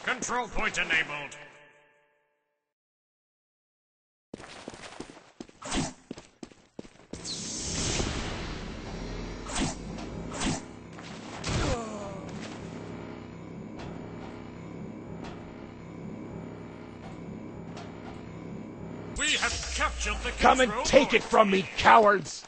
Control point enabled. We have captured the Come and take it from me, cowards!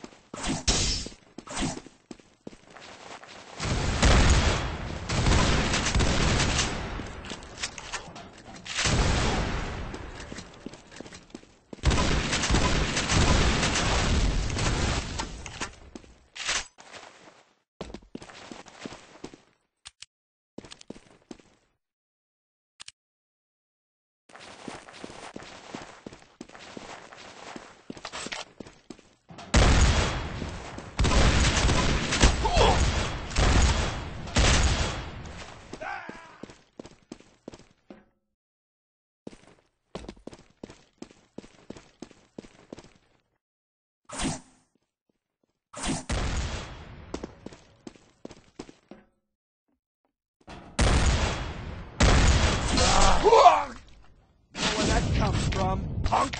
Know where that comes from, punk?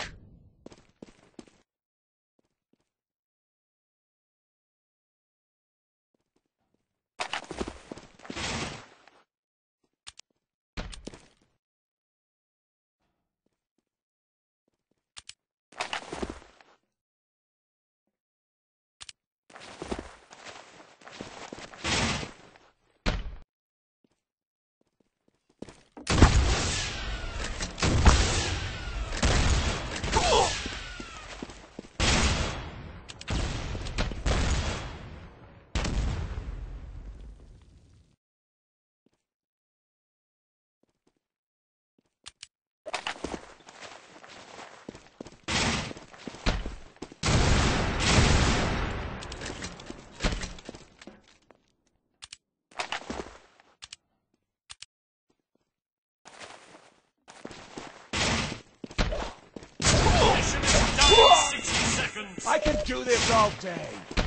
Mission is done in 60 seconds. I can do this all day!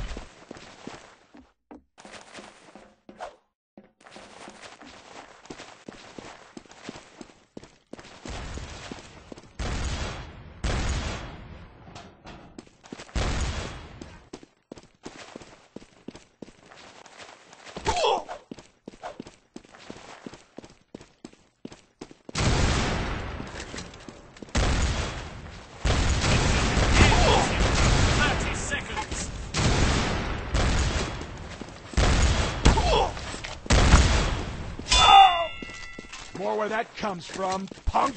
More where that comes from, punk!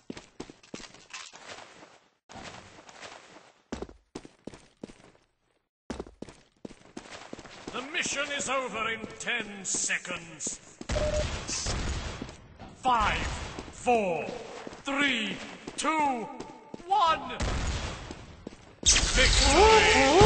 The mission is over in 10 seconds. 5, 4, 3, 2, 1. Victory!